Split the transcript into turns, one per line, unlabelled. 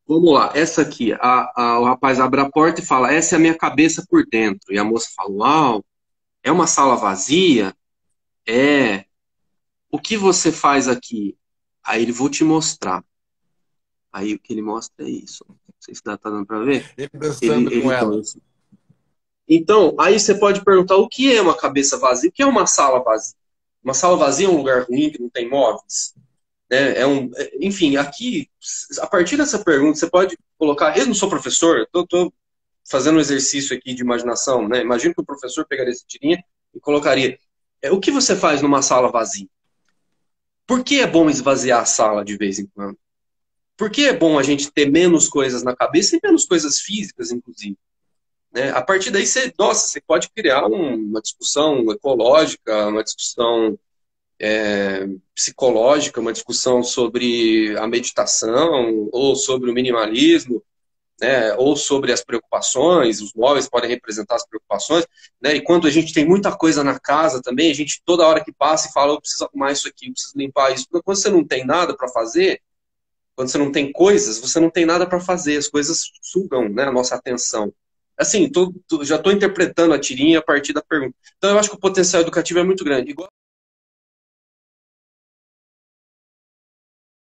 Vamos lá, essa aqui, o rapaz abre a porta e fala, essa é a minha cabeça por dentro. E a moça fala, uau, é uma sala vazia? É. O que você faz aqui? Aí ele, vou te mostrar. Aí o que ele mostra é isso. Não sei se tá dando para ver.
Ele
Ele,
dançando com
ele
ela.
dança. Então, aí você pode perguntar o que é uma cabeça vazia? O que é uma sala vazia? Uma sala vazia é um lugar ruim que não tem móveis? Né? Enfim, aqui, a partir dessa pergunta, você pode colocar. Eu não sou professor, estou fazendo um exercício aqui de imaginação, né? Imagino que o professor pegaria essa tirinha e colocaria: o que você faz numa sala vazia? Por que é bom esvaziar a sala de vez em quando? Por que é bom a gente ter menos coisas na cabeça e menos coisas físicas, inclusive? Né? A partir daí, nossa, você pode criar uma discussão ecológica, uma discussão psicológica, uma discussão sobre a meditação, ou sobre o minimalismo, né, ou sobre as preocupações, os móveis podem representar as preocupações, né, e quando a gente tem muita coisa na casa também, a gente toda hora que passa e fala, eu preciso arrumar isso aqui, eu preciso limpar isso. Quando você não tem nada para fazer, quando você não tem coisas, você não tem nada para fazer, as coisas sugam, né, a nossa atenção. Assim, já estou interpretando a tirinha a partir da pergunta. Então, eu acho que o potencial educativo é muito grande. Igual